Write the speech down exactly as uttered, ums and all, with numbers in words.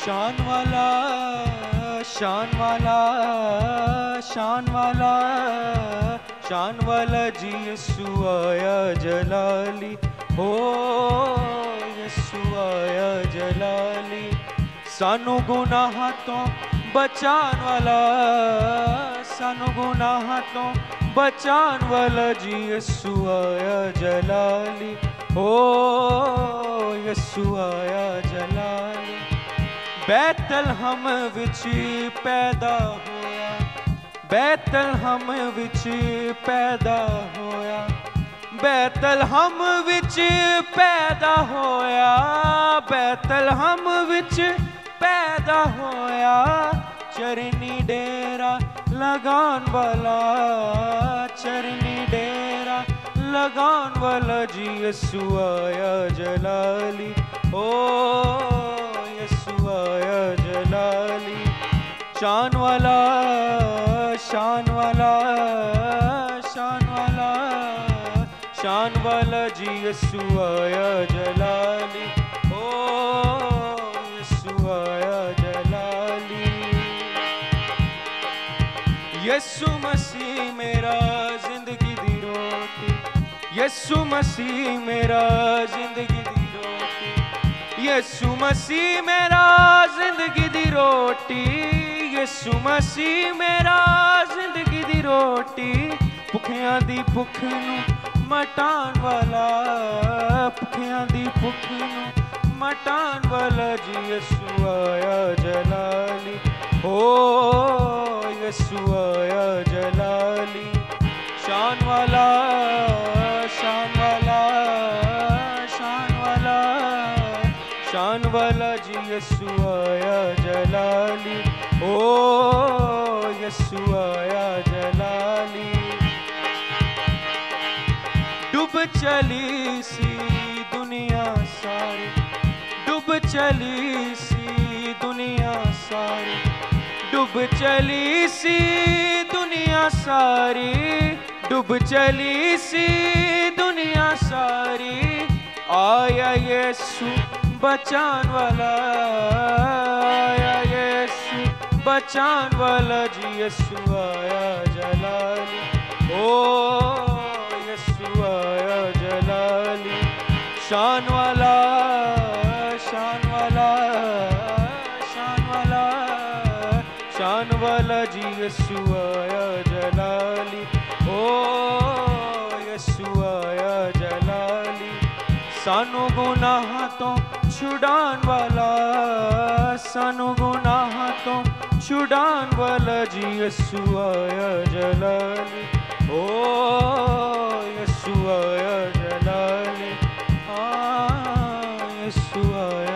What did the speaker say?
शान वाला शान वाला शान वाला शान वाला जी यीशु आया जलाली हो यीशु आया जलाली सानू गुनाह तो बचान वाला सानू गुनाह तो बचान वाला जी यीशु आया जलाली हो यीशु आया जलाली बैतलहम विच पैदा होया बैतलहम विच पैदा होया बैतलहम विच पैदा होया बैतलहम विच पैदा होया चरनी डेरा लगान वाला चरनी डेरा लगान वाला जी यीशु आया जलाली ओ यीशु आया जलाली शान वाला शान वाला शान वाला शान वाला जी यीशु आया जलाली ओ यीशु आया जलाली यीशु मसीह मेरा जिंदगी दी रोटी यीशु मसीह मेरा जिंदगी दी रोटी यीशु मसीह मेरा जिंदगी दी रोटी यीशु मसीह मेरा जिंदगी दी रोटी भुखियां दी भुख नू मटान वाला भुखियां दी भुख नू मटान वाला जी यीशु आया जलाली हो यीशु आया जलाली शान वाला शान वाला शान वाला शान वाला जी यीशु आया जलाली ओ यीशु आया जलाली डूब चली सी दुनिया सारी डूब चली सी दुनिया सारी डूब चली सी दुनिया सारी डूब चली सी दुनिया सारी आया यीशु बचान वाला आया यीशु बचान वाला जी यीशु आया जलाली ओ यीशु आया जलाली शान वाला शान वाला शान वाला शान वाला जी यीशु आया जलाली ओ यीशु आया जलाली सानू गुनाह तो छुड़ान वाला सानू गुनाह तो छुड़ान वाला जी यीशु आया जलाली ओ यीशु आया जलाली हाँ यीशु आया